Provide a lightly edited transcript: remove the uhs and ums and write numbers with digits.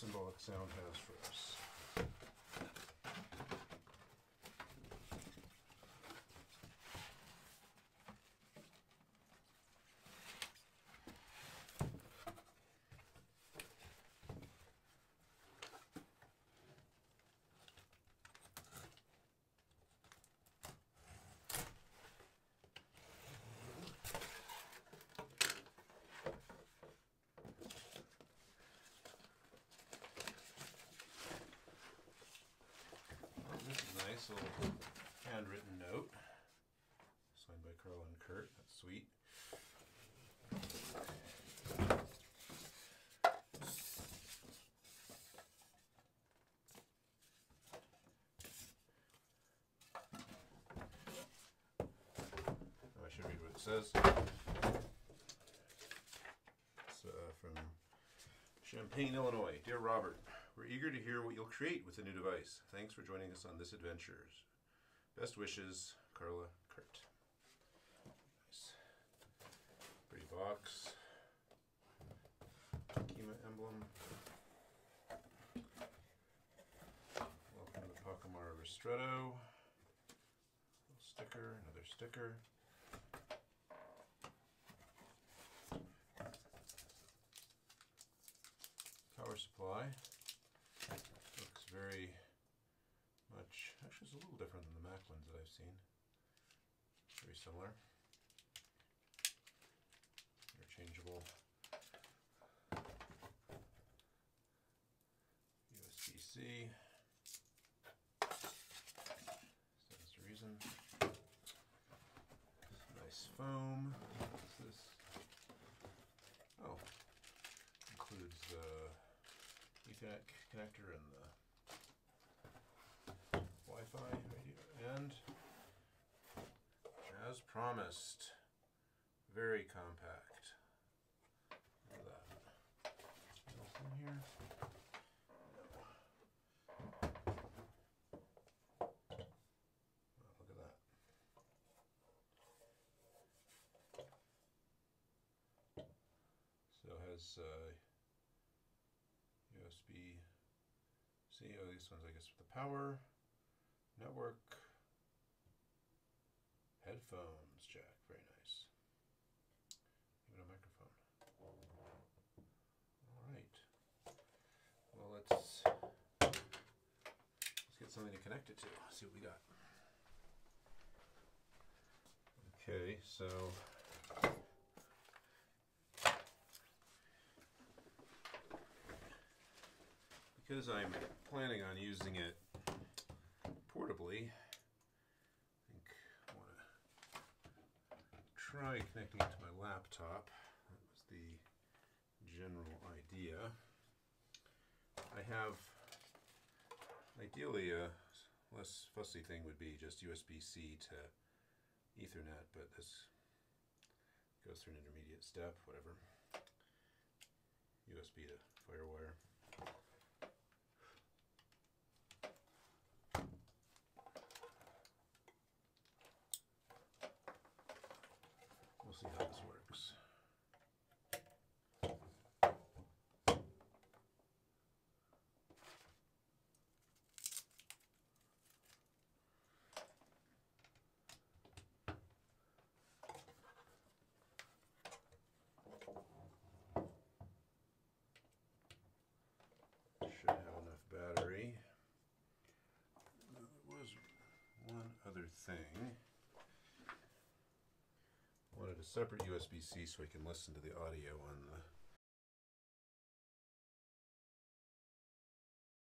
Symbolic Sound has for us. Nice little handwritten note signed by Carl and Kurt. That's sweet. I should read what it says. It's from Champaign, Illinois. Dear Robert, we're eager to hear what you'll create with the new device. Thanks for joining us on this adventure. Best wishes, Carla, Kurt. Nice. Pretty box. Kima emblem. Welcome to Pacamara Ristretto. Little sticker, another sticker. Power supply. Looks very much, actually it's a little different than the Mac ones that I've seen. Very similar. Interchangeable. USB-C. Stands to reason. Nice foam. What's this? Oh, includes the Ethernet connector and the Wi-Fi radio, and as promised, very compact. Look at that. Anything else in here? No. Oh, look at that. So it has USB-C. Oh, these ones, I guess, with the power. Network, headphones jack, very nice. Even a microphone. All right. Well, let's get something to connect it to. See what we got. Okay, so because I'm planning on using it portably, I think I want to try connecting it to my laptop. That was the general idea. I have, ideally, a less fussy thing would be just USB-C to Ethernet, but this goes through an intermediate step, whatever. USB to FireWire. We'll see how this works. Should have enough battery. Now, there was one other thing. I wanted a separate USB-C so I can listen to the audio on the